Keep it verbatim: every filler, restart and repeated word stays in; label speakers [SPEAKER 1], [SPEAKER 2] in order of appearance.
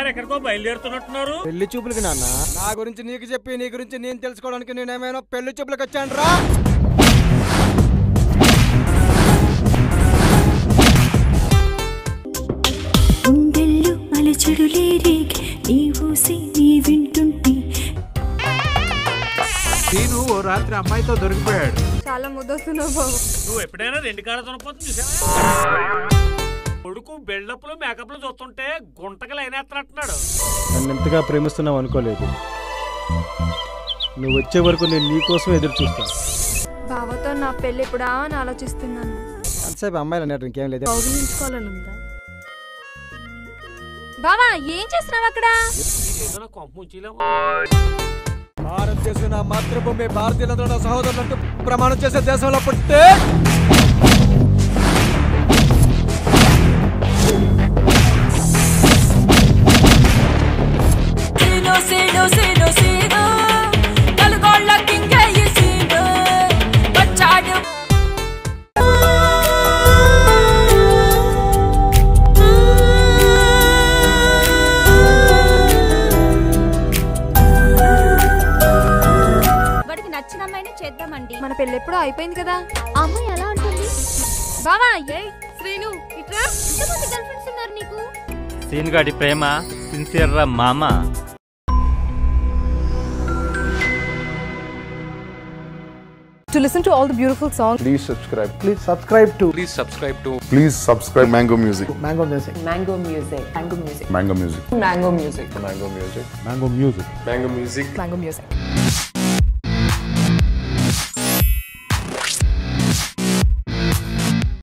[SPEAKER 1] ఎక్కడికో బయలుదేరుతున్నట్టున్నారు.
[SPEAKER 2] పెళ్లి చూపులకి నాన్న. నా గురించి నీకు చెప్పి నీ గురించి నేను తెలుసుకోవడానికి నేనేమైనా పెళ్లి చూపులకు వచ్చాను రా.
[SPEAKER 3] గుండెల్లో అలచడులే రేగి నీ ఊసి నీ వింటుంటే
[SPEAKER 4] నేను ఓ రాత్రి అమ్మాయితో దొరికిపోయాడు.
[SPEAKER 5] చాలా ముద్దొస్తున్నావు బాబు.
[SPEAKER 1] నువ్వు ఎప్పుడైనా రెండు కాళ్ళ తునపోతుంది చూసావా? కొడుకు బిల్డప్ లో మేకప్ లో చూస్తుంటే గుంటకలు అయినేస్తున్నట్టున్నాడు.
[SPEAKER 2] నన్ను ఎంతగా ప్రేమిస్తున్నావు అనుకోలేదు. నువ్వు వచ్చే వరకు నేను నీకోసం ఎదురు చూస్తాను.
[SPEAKER 5] బావతో నా పెళ్లి ఎప్పుడా అని ఆలోచిస్తున్నాను.
[SPEAKER 2] అంతసేపు అమ్మాయిలు అన్నారు ఇంకేం లేదు.
[SPEAKER 5] కౌగిలించుకోవాలని ఉందా? బావా ఏం చేస్తున్నావు అక్కడ?
[SPEAKER 1] ఏదో నా కొంప ముంచిలా
[SPEAKER 2] భారతదేశం నా మాతృభూమి, భారతీయులందరూ నా సహోదరులంటూ ప్రమాణం చేసే దేశంలో పుట్టే
[SPEAKER 5] నచ్చిన అమ్మాయిని చేద్దామండి. మన పెళ్లి ఎప్పుడో అయిపోయింది కదా. అమ్మాయి ఎలా ఉంటుంది? బావా ఏ శ్రీను ఇట్లా ఎంతమంది గర్ల్ ఫ్రెండ్స్ ఉన్నారు నీకు?
[SPEAKER 6] సీన్ గాడి ప్రేమ సిన్సియర్ రా మామా.
[SPEAKER 7] To listen to all the beautiful songs,
[SPEAKER 8] please subscribe.
[SPEAKER 2] Please subscribe to
[SPEAKER 8] Please subscribe to. Please subscribe Mango Music.
[SPEAKER 2] Mango Music.
[SPEAKER 7] Mango Music, Mango Music,
[SPEAKER 8] Mango Music.
[SPEAKER 7] Mango Music,
[SPEAKER 8] Mango Music.
[SPEAKER 2] Mango Music.
[SPEAKER 8] Mango Music.
[SPEAKER 7] Mango Music.